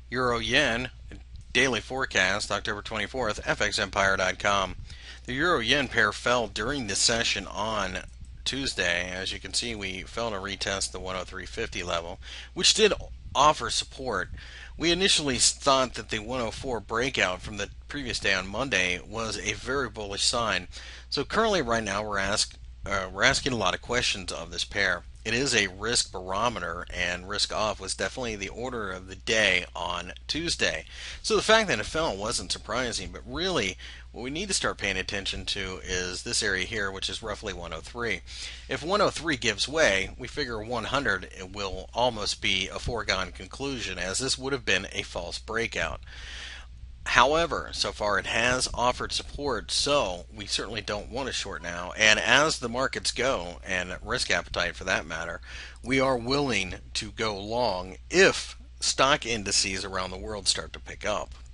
Euro Yen daily forecast, October 24th, FXEmpire.com. The Euro Yen pair fell during the session on Tuesday. As you can see, we fell to retest the 103.50 level, which did offer support. We initially thought that the 104 breakout from the previous day on Monday was a very bullish sign. So currently, right now, we're asking a lot of questions of this pair. It is a risk barometer, and risk off was definitely the order of the day on Tuesday. So the fact that it fell wasn't surprising, but really what we need to start paying attention to is this area here, which is roughly 103. If 103 gives way, we figure 100 it will almost be a foregone conclusion, as this would have been a false breakout. However, so far it has offered support, so we certainly don't want to short now. And as the markets go, and risk appetite for that matter, we are willing to go long if stock indices around the world start to pick up.